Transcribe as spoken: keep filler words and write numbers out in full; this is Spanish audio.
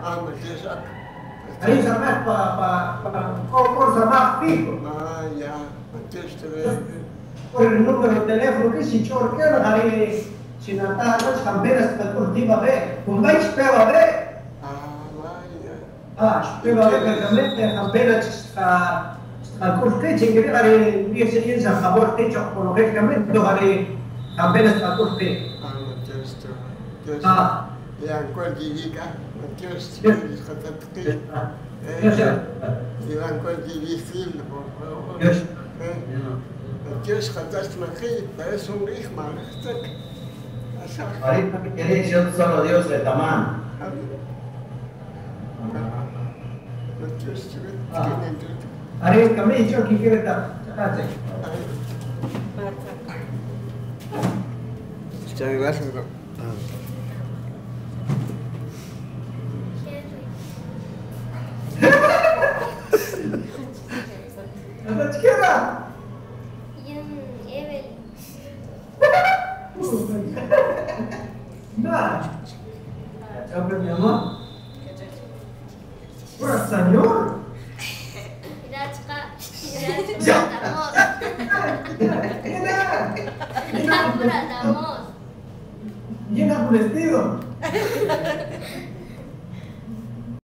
Ah, Matías. Ahí sabes para cosa más fijo. Ah, ya. Matías te ve. Por el número de teléfono que si chorque la haré sin atar las camperas de deportiva B. Con vais pela B. Ah, vaya. Ah, pela B permanente camperas a al corte que haré diez años a favor de hecho por lógicamente haré camperas al corte. Ah, Matías te ve. Ah. Ya, cuál diga. Matías te ve. Jatatki. Yes, sir. Ilan cuál difícil, por favor. Yes. Matías jatas maqui, parece un hijo, maristak. Ahorita que queréis, yo solo Dios le taman. Matías te ve. Haré camino que quiere estar. Muchas gracias. Hasta chiquera. Evelyn. Nah. Siapa mi amor? Pura señor. Iraczka. Iraczka damos. Mira. Iraczka damos. Llena por vestido.